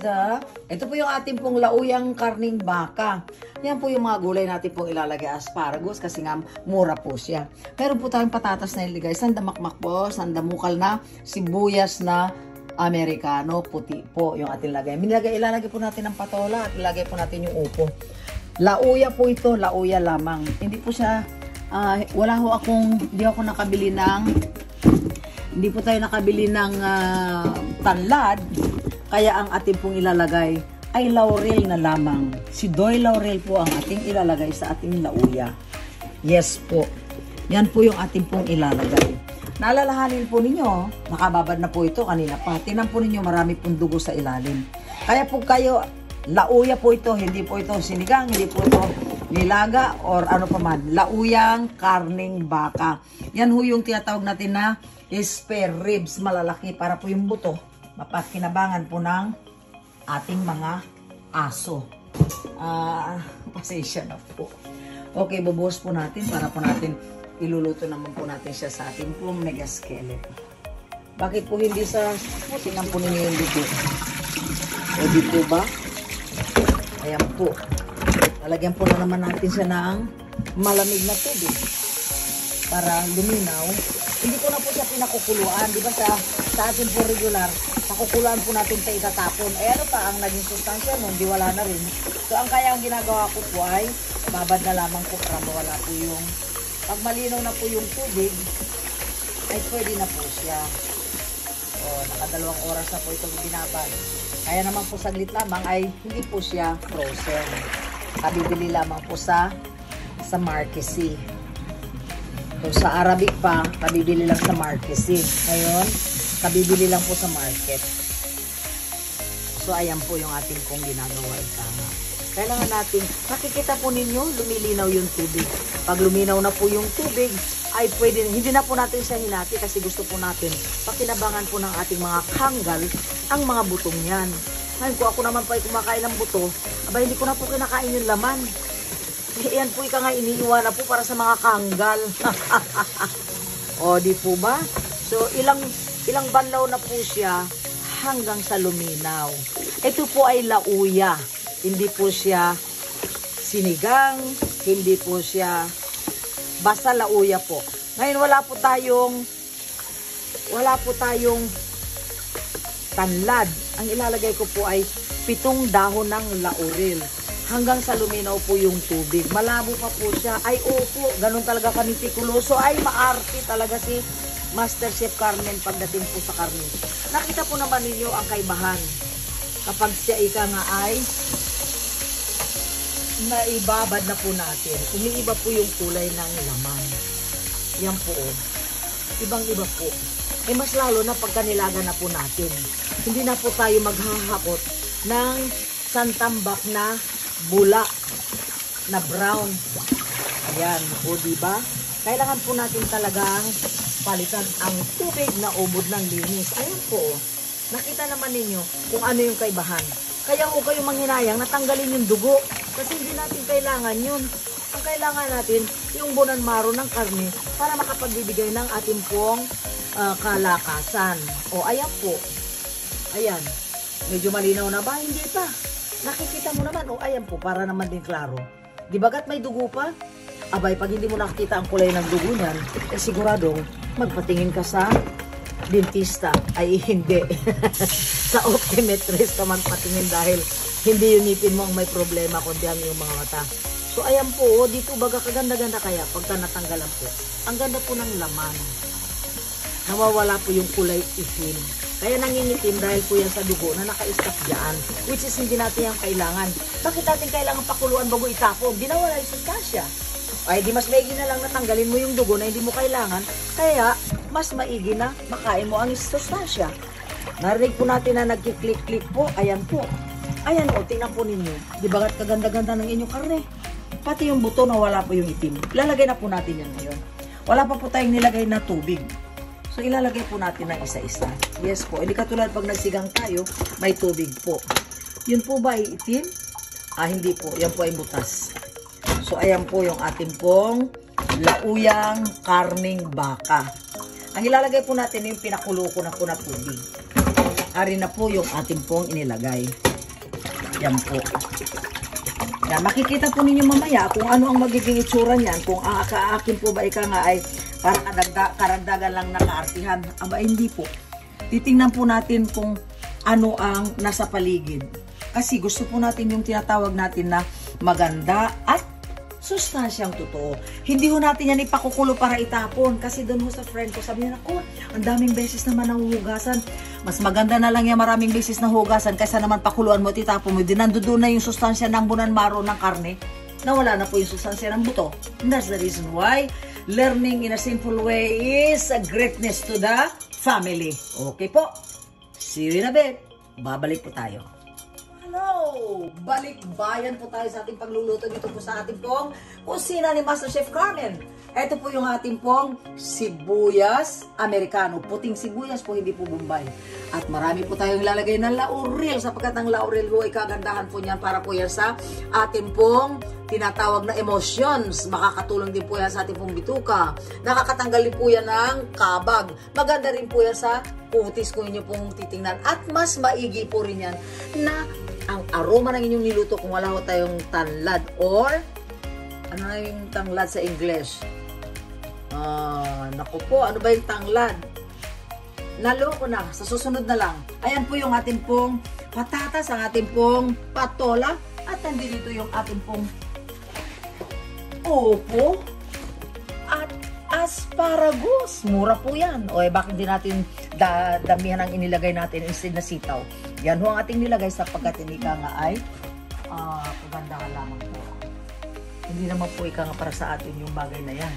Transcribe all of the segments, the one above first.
ito po yung ating pong lauyang karning baka. Yan po yung mga gulay natin pong ilalagay, asparagus, kasi nga mura po siya. Meron po tayong patatas na iligay, sandamakmak po, sandamukal na, sibuyas na Amerikano, puti po yung ating lagay. Ilalagay po natin ng patola at ilalagay po natin yung upo. Lauya po ito, lauya lamang. Hindi po siya, hindi po tayo nakabili ng tanlad, kaya ang ating pong ilalagay ay laurel na lamang. Si Doy laurel po ang ating ilalagay sa ating lauya. Yes po. Yan po yung ating pong ilalagay. Naalalahanin po ninyo, nakababad na po ito kanina pa. Tingnan po ninyo, marami pong dugo sa ilalim. Kaya po kayo, lauya po ito, hindi po ito sinigang, hindi po ito nilaga or ano pa man. Lauyang karning baka. Yan ho yung tinatawag natin na spare ribs, malalaki para po yung buto mapakinabangan po ng ating mga aso. Pasensya na po. Okay, bubuhos po natin para po natin iluluto naman po natin siya sa ating pong mega skillet. Bakit po hindi sa tingnan po ninyo yung dito? O dito ba? Ayan po. Lalagyan po na naman natin siya ng malamig na tubig para luminaw. Hindi ko na po siya pinakukuluan. Di ba sa atin po regular, pakukuluan po natin sa itatapon. Eh ano pa ang naging sustansya nun? Di wala na rin. So ang kaya ang ginagawa ko po ay babad na lamang po para mawala po yung, pag malinaw na po yung tubig, ay pwede na po siya. O, nakadalawang oras na po itong binabad. Kaya naman po saglit lamang ay hindi po siya frozen. Kabibili lamang po sa Marquesí. So, sa Arabic pa, kabibili lang sa Marquesí. Ngayon, kabibili lang po sa market. So, ayan po yung ating pong ginagawa. Tama. Kailangan natin, nakikita po ninyo, lumilinaw yung tubig. Pag luminaw na po yung tubig, ay pwede, hindi na po natin siya hinati kasi gusto po natin pakinabangan po ng ating mga kanggal ang mga butong yan. Ngayon, kung ako naman po ay kumakain ng buto, aba, hindi ko na po kinakain yung laman. Yan po ika nga iniiwan na po para sa mga kanggal. O, di po ba? So, ilang banlaw na po siya hanggang sa luminaw. Ito po ay lauya. Hindi po siya sinigang. Hindi po siya basta lauya po. Ngayon, wala po tayong tanlad. Ang ilalagay ko po ay 7 dahon ng laurel. Hanggang sa luminaw po yung tubig. Malabo pa po siya. Ay, opo, ganun talaga kanitikuloso. Ay, maarte talaga si Masterchef Carmen pagdating po sa karne. Nakita po naman ninyo ang kaibahan. Kapag siya ika nga ay naibabad na po natin. Umiiba po yung kulay ng laman. Yan po. Ibang-iba po. Eh, mas lalo na pagka nilaga na po natin. Hindi na po tayo maghahakot ng santambak na bula na brown. Ayan, o diba? Kailangan po natin talagang palitan ang tubig na ubod ng linis. Ayan po. Nakita naman ninyo kung ano yung kaibahan. Kaya huwag kayong manghinayang natanggalin yung dugo. Kasi hindi natin kailangan yun. Ang kailangan natin yung bunan maro ng karne para makapagbibigay ng ating pong kalakasan. O ayan po. Ayan. Medyo malinaw na ba? Hindi pa. Nakikita mo naman, o ayan po, para naman din klaro. Di bagat may dugo pa? Abay, pag hindi mo nakikita ang kulay ng dugo niyan, eh siguradong magpatingin ka sa dentista. Ay, hindi. Sa optometrist ka man patingin dahil hindi yung ngipin mo ang may problema, kundi ang iyong mga mata. So, ayan po, dito baga kaganda-ganda kaya pagka natanggalan po. Ang ganda po ng laman. Nawawala po yung kulay itim. Kaya nangingitim dahil po yan sa dugo na naka-stack dyan. Which is hindi natin yung kailangan. Bakit natin kailangan pakuluan bago itapon? Di nawala yung sustansya. Ay di mas maigi na lang natanggalin mo yung dugo na hindi mo kailangan. Kaya mas maigi na makain mo ang sustansya. Narinig po natin na nagkiklik-klik po. Ayan po. Ayan o, tingnan po ninyo. Di ba kaganda-ganda ng inyong karne? Pati yung buto nawala po yung itim. Ilalagay na po natin yan ngayon. Wala pa po tayong nilagay na tubig. So, ilalagay po natin ng isa-isa. Yes po. Hindi katulad pag nagsigang tayo, may tubig po. Yun po ba ay itim? Hindi po. Yan po ay butas. So, ayan po yung ating pong lauyang karning baka. Ang ilalagay po natin yung pinakulo ko na po na tubig. Ari na po yung ating pong inilagay. Yan po. Yan, makikita po ninyo mamaya kung ano ang magiging itsura niyan. Kung ang akaakin po ba ika nga ay parang karagdagan lang na kaartihan. Aba, hindi po. Titingnan po natin kung ano ang nasa paligid. Kasi gusto po natin yung tinatawag natin na maganda at sustansyang totoo. Hindi ho natin yan ipakukulo para itapon. Kasi doon ho sa friend ko, sabi niya, ako, ang daming beses naman ang hugasan. Mas maganda na lang yan maraming beses na hugasan kaysa naman pakuluan mo at itapon mo. Nandoon na yung sustansya ng bunan maro ng karne. Nawala na po yung sustansya ng buto. And that's the reason why learning in a simple way is a greatness to the family. Okay po. See you in a bit. Babalik po tayo. Hello! Balik-bayan po tayo sa ating pagluluto dito po sa ating pong kusina ni Masterchef Carmen. Ito po yung ating pong sibuyas Amerikano. Puting sibuyas po, hindi po Bombay. At marami po tayong ilalagay ng laurel sapagkat ang laurel po ay kagandahan po niyan para po yan sa ating pong tinatawag na emotions. Makakatulong din po yan sa ating pong bituka. Nakakatanggal din po yan ng kabag. Maganda rin po yan sa kutis kung inyo pong titingnan. At mas maigi po rin yan na ang aroma ng inyong niluto kung wala ho tayong tanlad or ano na yung tanglad sa English? Naku po, ano ba yung tanglad? Naloko na, sa susunod na lang. Ayan po yung ating pong patatas, ang ating pong patola at nandito yung ating pong opo at asparagus. Mura po yan. O bakit di natin damihan ang inilagay natin instead na sitaw? Yan ho ang ating nilagay sapagkat hindi ka nga ay pagandahan lamang po. Hindi naman po ika nga para sa atin yung bagay na yan.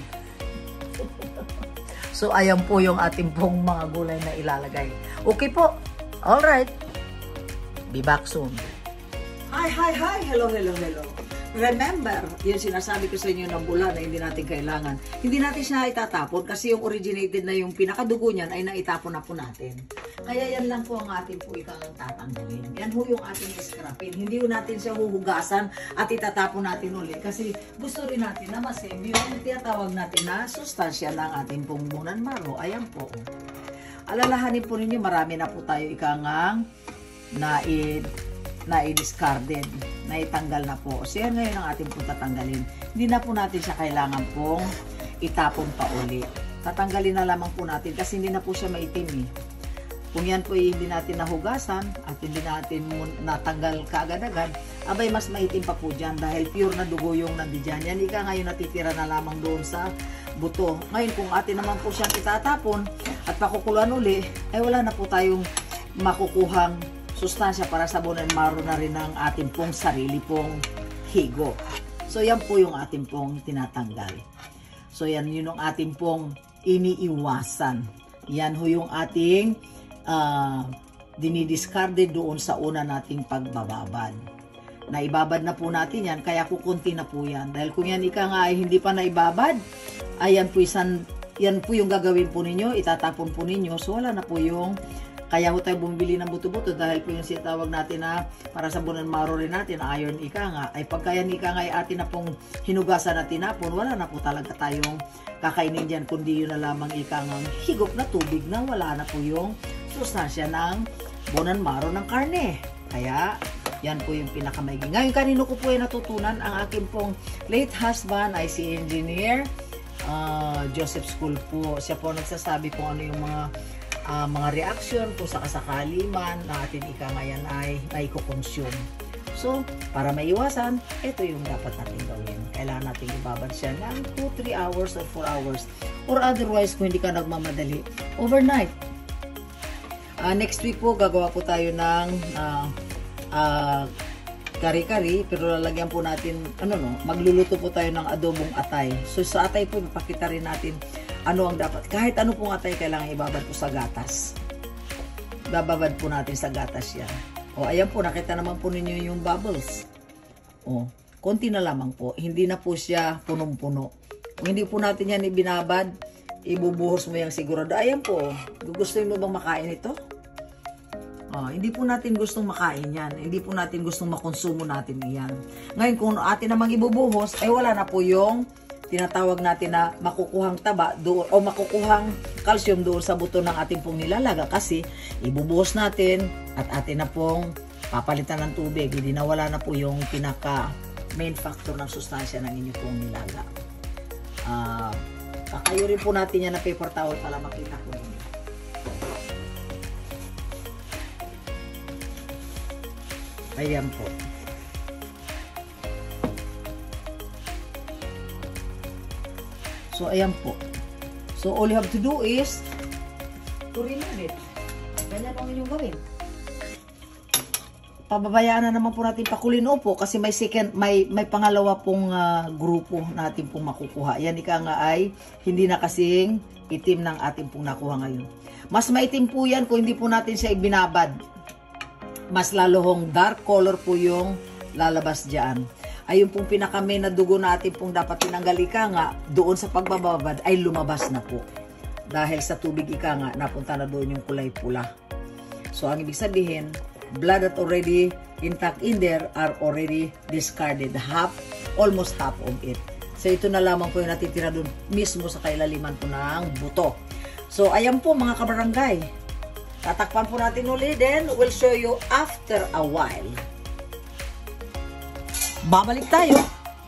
So ayan po yung ating pong mga gulay na ilalagay. Okay po. Alright. Be back soon. Hi, hi, hi. Hello, hello, hello. Remember, yung sinasabi ko sa inyo ng bula na hindi natin kailangan. Hindi natin siya itatapon kasi yung originated na yung pinakadugo niyan ay naitapon na po natin. Kaya yan lang po ang ating po ikang tatanggalin. Yan po yung ating scrapin. Hindi po natin siya huhugasan at itatapon natin ulit. Kasi gusto rin natin na masave yung tinatawag natin na sustansya ng ating pong bunan maro. Ayan po. Alalahanin po ninyo, marami na po tayo ikangang na-discarded, naitanggal na po. So yan ngayon ang ating pong tatanggalin. Hindi na po natin siya kailangan pong itapon pa uli. Tatanggalin na lamang po natin kasi hindi na po siya maitim eh. Kung yan po hindi natin nahugasan at hindi natin natanggal kaagad-agad, abay mas maitim pa po dyan dahil pure na dugo yung nandiyan. Yan ika ngayon natitira na lamang doon sa buto. Ngayon kung atin naman po siyang itatapon at pakukuluan uli, ay wala na po tayong makukuhang sustansya para sabunan maro na rin ang ating pong sarili pong higo. So yan po yung ating pong tinatanggal. So yan yun ang ating pong iniiwasan. Yan ho yung ating dinidiscarded doon sa una nating pagbababad. Naibabad na po natin yan, kaya kukunti na po yan. Dahil kung yan ika nga ay hindi pa naibabad, ayan po yan po yung gagawin po ninyo, itatapon po ninyo. So wala na po yung kaya ho tayo bumili ng buto-buto dahil po yung sinatawag natin na para sa bunan maro rin natin, iron ika nga, ay pagka yan ika nga ay atin na pong hinugasan at tinapon, wala na po talaga tayong kakainin dyan, kundi yun na lamang ika nga higop na tubig na wala na po yung sustansya ng bunan maro ng karne. Kaya yan po yung pinakamaigi. Ngayon kanino ko po ay natutunan, ang aking pong late husband ay si Engineer Joseph Skulj po. Siya po nagsasabi kung ano yung mga reaction kung sakasakali man na atin ika ngayon ay naiko-consume. So, para maiwasan, ito yung dapat natin gawin. Kailangan natin ibabad siya ng 2-3 hours or 4 hours. Or otherwise, kung hindi ka nagmamadali, overnight. Next week po, gagawa po tayo ng kari-kari, pero lalagyan po natin, magluluto po tayo ng adobong atay. So, sa atay po, ipakita rin natin ano ang dapat. Kahit ano pong atay, kailangan ibabad po sa gatas. Bababad po natin sa gatas yan. O, ayan po, nakita naman po ninyo yung bubbles. O, konti na lamang po. Hindi na po siya punong-puno. Kung hindi po natin yan ibinabad, ibubuhos mo yan sigurado. Ayan po, gusto mo bang makain ito? Hindi po natin gustong makain yan. Hindi po natin gustong makonsumo natin yan. Ngayon, kung atin namang ibubuhos, ay wala na po yung tinatawag natin na makukuhang taba doon, o makukuhang calcium doon sa buto ng ating pong nilalaga. Kasi, ibubuhos natin at atin na pong papalitan ng tubig, hindi nawala na po yung pinaka main factor ng sustansya ng inyo pong nilaga. Kakayurin po natin yan na paper towel para makita po ninyo. Ayan po. So, ayan po. So, all you have to do is to remove it. Ganyan ang inyong gawin. Pababayaan na naman po natin pakulino po kasi may pangalawa pong grupo natin pong makukuha. Yan ika nga ay hindi na kasing itim ng ating pong nakuha ngayon. Mas maitim po yan kung hindi po natin siya ibinabad. Mas lalohong dark color po yung lalabas dyan. Ayun pong pinaka-main na dugo natin pong dapat tinanggal ika nga doon sa pagbababad ay lumabas na po. Dahil sa tubig ika nga napunta na doon yung kulay pula. So ang ibig sabihin, blood that already intact in there are already discarded. Almost half of it. So ito na lamang po yung natitira doon mismo sa kailaliman po ng buto. So ayan po mga kabarangay. Tatakpan po natin ulit, then we'll show you after a while. Babalik tayo.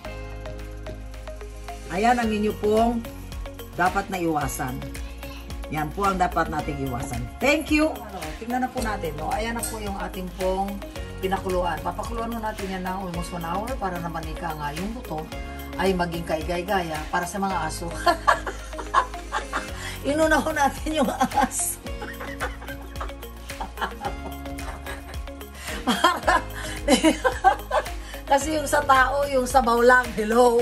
Ayan ang inyo pong dapat na iwasan. Yan po ang dapat nating iwasan. Thank you. Tingnan na po natin. No? Ayan na po yung ating pong pinakuluan. Papakuluan mo natin yan na almost 1 hour para naman ika nga yung buto ay maging kaigay-gaya para sa mga aso. Inuna ko natin yung aso. Para kasi yung sa tao, yung sabaw lang, hello.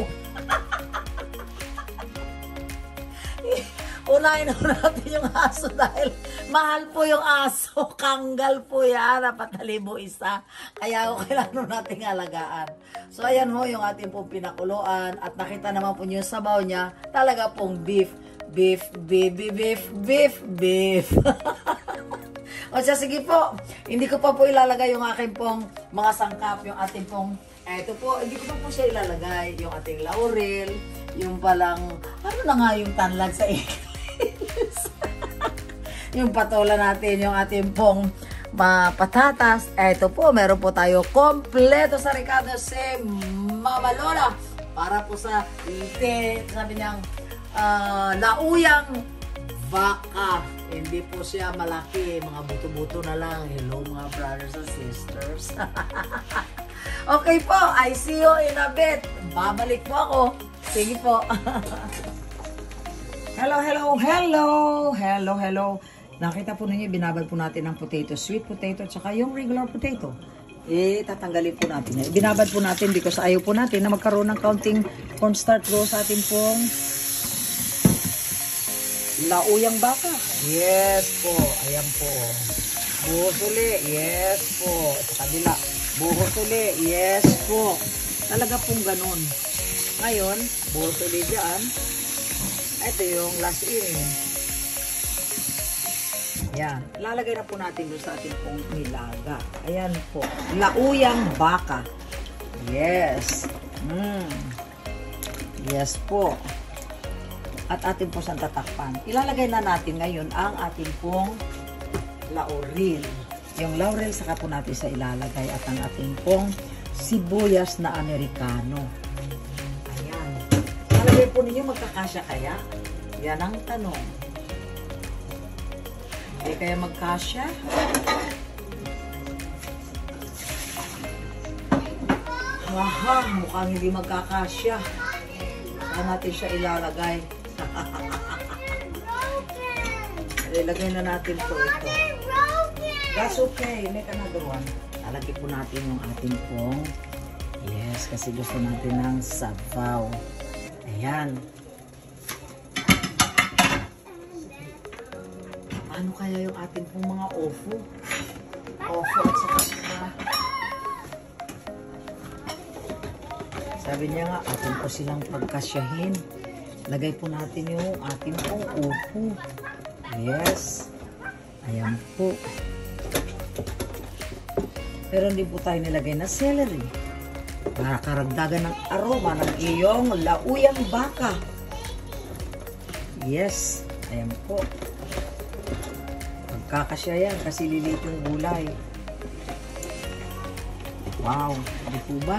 Unahin natin yung aso dahil mahal po yung aso. Kanggal po yan, 4,000 isa. Kaya kailangan natin alagaan. So ayan ho yung ating pong pinakuluan at nakita naman po yung sabaw niya, talaga pong beef. O siya, sige po, hindi ko pa po ilalagay yung aking pong mga sangkap, yung ating pong ito po, hindi ko pa po siya ilalagay. Yung ating laurel, yung palang, ano na nga yung tanlag sa English? Yung patola natin, yung ating pong patatas. Ito po, meron po tayo kompleto sa Ricardo si Mama Lola. Para po sa, sabi niyang, lauyang baka. Hindi po siya malaki, mga buto-buto na lang. Hello mga brothers and sisters. Okay po, I see you in a bit. Babalik po ako. Sige po. Hello. Nakita po ninyo, binabad po natin ang potato, sweet potato, at saka yung regular potato. Tatanggalin po natin. Binabad po natin because ayaw po natin na magkaroon ng counting cornstarch go sa ating pong lauyang baka. Yes po. Ayan po. Buhos uli. Yes po. Sa kabila. Buhos uli. Yes po. Talaga pong ganun. Ngayon, buhos uli dyan. Ito yung last in. Ayan. Lalagay na po natin doon sa ating pong nilaga. Ayan po. Lauyang baka. Yes. Yes po. At atin po siyang tatakpan. Ilalagay na natin ngayon ang ating pong laurel. Yung laurel saka po natin sa ilalagay at ang ating pong sibuyas na Amerikano. Ayan. Nalagay po ninyo magkakasya kaya? Yan ang tanong. Hindi kaya magkasya? Aha, mukhang hindi magkakasya. Saan natin siya ilalagay? Ilagay na natin po ito. That's okay. Make another one. Lalagay po natin yung ating pong. Yes, kasi gusto natin ng sabaw. Ayan. Ano kaya yung ating pong mga ofo? Ofo at saka sabi niya nga, atin po silang pagkasyahin. Lagay po natin yung ating pong upo. Yes. Ayan po. Pero hindi po tayo nilagay na celery. Para karagdagan ng aroma ng iyong lauyang baka. Yes. Ayan po. Pagkakasya yan kasi lilit yung gulay. Wow, di po ba?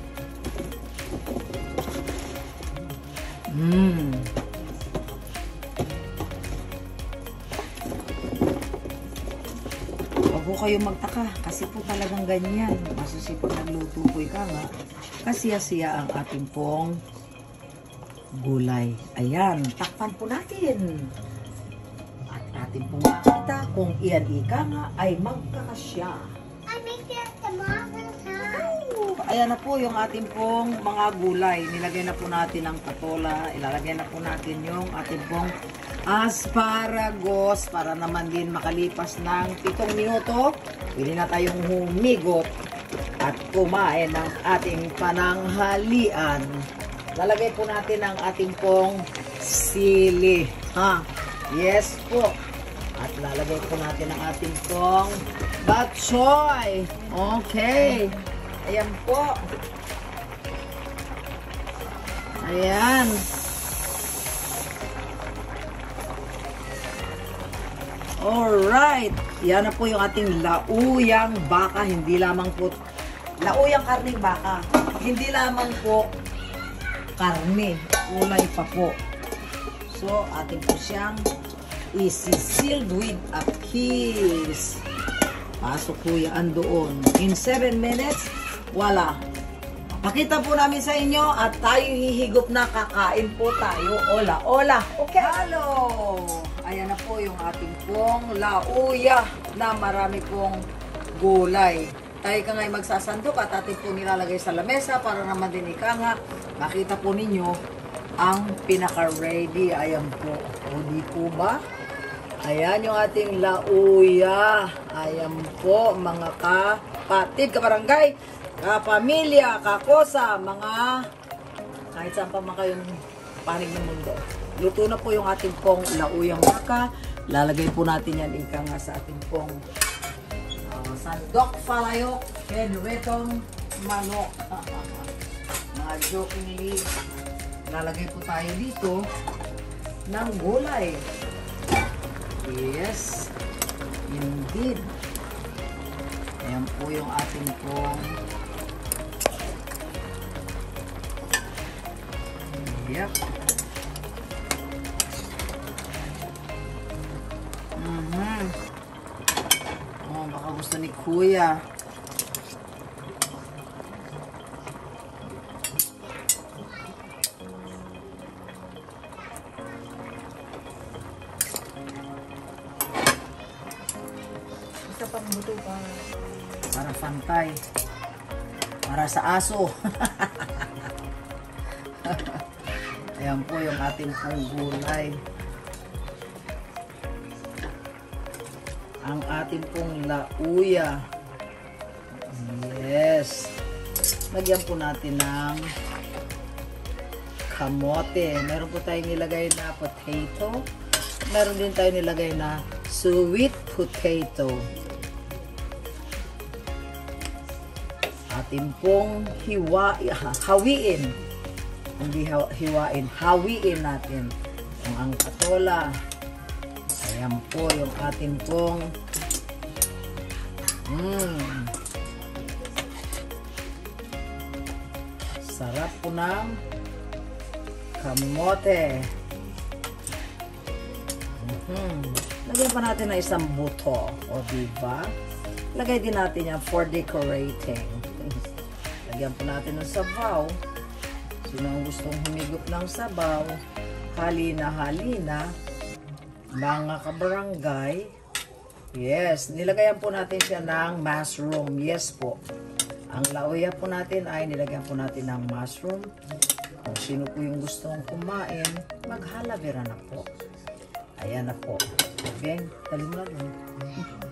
Huwag po kayong magtaka kasi po talagang ganyan. Masusipag nagluto po ika nga. Kasiya-siya ang ating pong gulay. Ayan, takpan po natin. At ating pong makita kung iyan ika nga ay magkakasya. Ayan na po yung ating pong mga gulay. Nilagay na po natin ang patola. Ilalagay na po natin yung ating pong asparagus para naman din makalipas ng 7 minuto. Pwede na tayong humigot at kumain ng ating pananghalian. Lalagay po natin ang ating pong sili. Yes po. At lalagay po natin ang ating pong bok choy. Okay. Ayan po. Ayan. Alright. Yan na po yung ating lauyang baka. Hindi lamang po lauyang karning baka. Hindi lamang po karne. Ulay pa po. So, ating po siyang isi-sealed with a kiss. Pasok po yan doon. In 7 minutes, wala. Pakita po namin sa inyo at tayo hihigop na, kakain po tayo. Ola, ola. Okay. Hello! Ayan na po yung ating pong lauya na marami pong gulay. Tayo ka ngayon magsasandok at ating po nilalagay sa lamesa para naman din ika nga makita po ninyo ang pinaka-ready. Ayan po. O di po ba? Ayan yung ating lauya. Ayan po mga kapatid, kabarangay, kapamilya, kakosa, mga kahit saan pa mga kayong panig ng mundo. Luto na po yung ating pong lauyang baka. Lalagay po natin yan ika nga sa ating pong sandok palayok, kenuetong manok. Mga jokingly, lalagay po tayo dito ng gulay. Yes, indeed. Ayan po yung ating pong yep. Oh, baka gusto ni Kuya. Isa pang buto pa. Para pantay. Para sa aso. Ayan po yung ating pong gulay. Ang ating pong lauya. Yes. Lagyan po natin ng kamote. Meron po tayong nilagay na potato. Meron din tayong nilagay na sweet potato. Ating pong hawiin. Hindi hiwain. Hawiin natin. Ang patola. Ayan po yung ating pong sarap po ng kamote. Lagyan pa natin ng isang buto. O diba? Lagay din natin yan for decorating. Lagyan po natin ng sabaw. Sino ang gustong humigop ng sabaw? Halina-halina. Mga kabarangay. Yes, nilagayan po natin siya ng mushroom. Yes po. Ang lauya po natin ay nilagyan po natin ng mushroom. Kung sino po yung gustong kumain, maghalavera na po. Ayan na po. Okay, talim na lang.